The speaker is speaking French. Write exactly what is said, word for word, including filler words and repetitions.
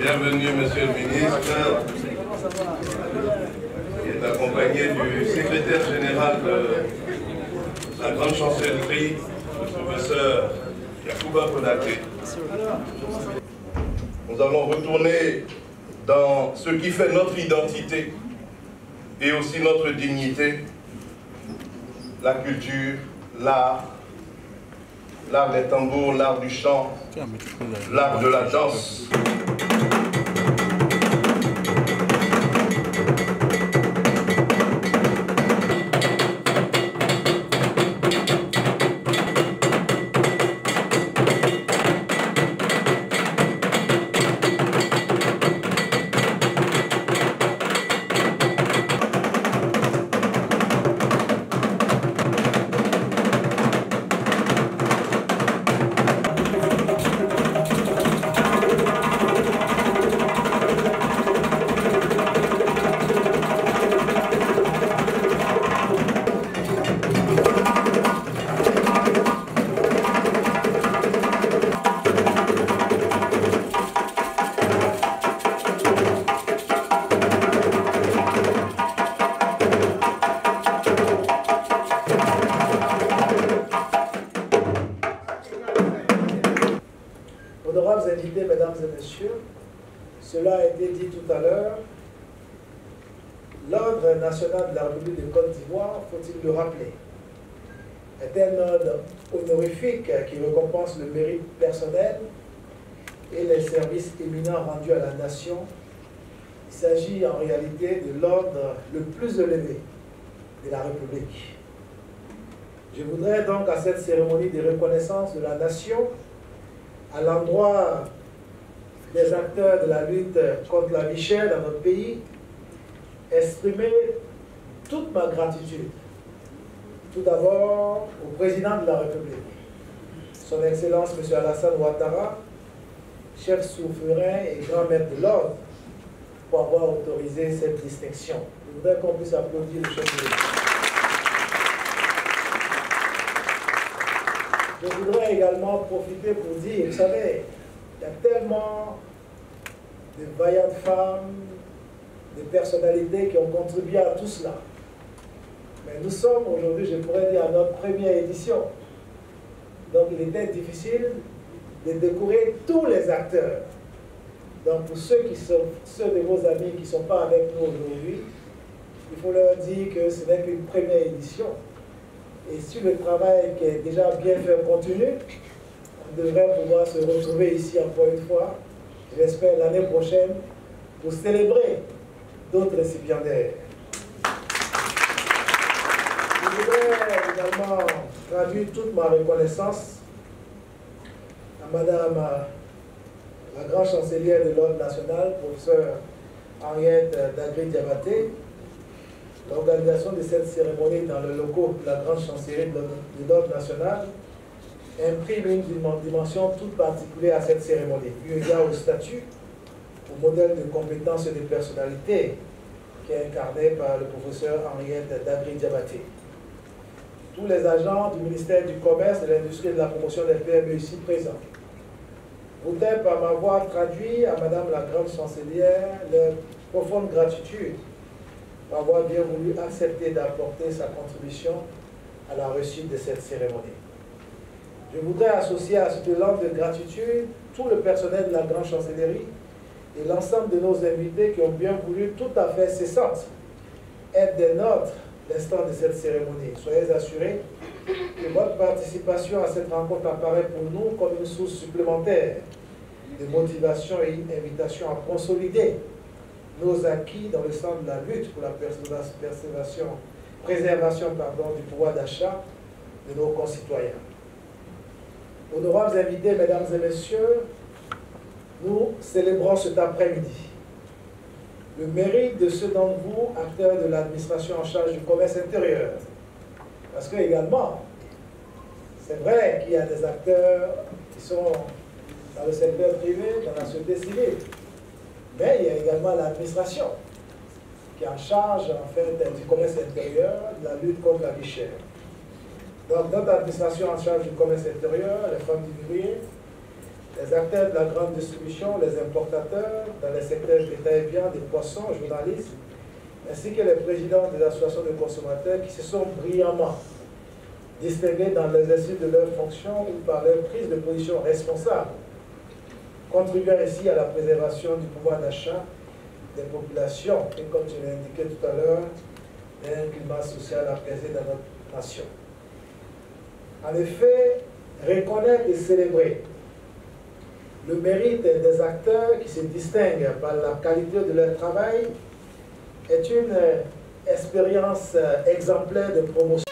Bienvenue, monsieur le ministre, qui est accompagné du secrétaire général de la grande chancellerie, le professeur Yacouba Konaté. Nous allons retourner dans ce qui fait notre identité et aussi notre dignité, la culture, l'art, l'art des tambours, l'art du chant, l'art de la danse. Honorables invités, mesdames et messieurs, cela a été dit tout à l'heure, l'ordre national de la République de Côte d'Ivoire, faut-il le rappeler, est un ordre honorifique qui récompense le mérite personnel et les services éminents rendus à la nation. Il s'agit en réalité de l'ordre le plus élevé de la République. Je voudrais donc à cette cérémonie de reconnaissance de la nation, à l'endroit des acteurs de la lutte contre la vie chère dans notre pays, exprimer toute ma gratitude. Tout d'abord au président de la République, son Excellence M. Alassane Ouattara, chef souverain et grand maître de l'ordre, pour avoir autorisé cette distinction. Je voudrais qu'on puisse applaudir le chef de l'État. Je voudrais également profiter pour dire, vous savez, il y a tellement de vaillantes femmes, de personnalités qui ont contribué à tout cela. Mais nous sommes aujourd'hui, je pourrais dire, à notre première édition. Donc il était difficile de découvrir tous les acteurs. Donc pour ceux, qui sont, ceux de vos amis qui ne sont pas avec nous aujourd'hui, il faut leur dire que ce n'est qu'une première édition. Et si le travail qui est déjà bien fait continue, on devrait pouvoir se retrouver ici encore une fois, j'espère l'année prochaine, pour célébrer d'autres récipiendaires. Je voudrais également traduire toute ma reconnaissance à Madame la grande chancelière de l'Ordre national, professeure Henriette Dagri-Diabaté. L'organisation de cette cérémonie dans le locaux de la grande chancellerie de l'Ordre national imprime une dimension toute particulière à cette cérémonie, eu égard au statut, au modèle de compétences et de personnalité qui est incarné par le professeur Henriette Dagri-Diabaté. Tous les agents du ministère du Commerce, de l'Industrie et de la Promotion des P M E ici présents voudraient par ma voix traduire à Madame la grande chancelière leur profonde gratitude pour avoir bien voulu accepter d'apporter sa contribution à la réussite de cette cérémonie. Je voudrais associer à cette langue de gratitude tout le personnel de la grande chancellerie et l'ensemble de nos invités qui ont bien voulu tout à fait cessantes être des nôtres l'instant de cette cérémonie. Soyez assurés que votre participation à cette rencontre apparaît pour nous comme une source supplémentaire de motivation et une invitation à consolider nos acquis dans le sens de la lutte pour la préservation, préservation pardon, du pouvoir d'achat de nos concitoyens. Honorables invités, mesdames et messieurs, nous célébrons cet après-midi le mérite de ceux d'entre vous, acteurs de l'administration en charge du commerce intérieur. Parce que également, c'est vrai qu'il y a des acteurs qui sont dans le secteur privé, dans la société civile. Mais il y a également l'administration qui est en charge en fait, du commerce intérieur, de la lutte contre la vie chère. Donc notre administration en charge du commerce intérieur, les femmes d'ouvriers, les acteurs de la grande distribution, les importateurs dans les secteurs bétail et viande, des poissons, journalistes, ainsi que les présidents des associations de consommateurs qui se sont brillamment distingués dans l'exercice de leurs fonctions ou par leur prise de position responsable, contribuant ainsi à la préservation du pouvoir d'achat des populations et, comme je l'ai indiqué tout à l'heure, d'un climat social apaisé dans notre nation. En effet, reconnaître et célébrer le mérite des acteurs qui se distinguent par la qualité de leur travail est une expérience exemplaire de promotion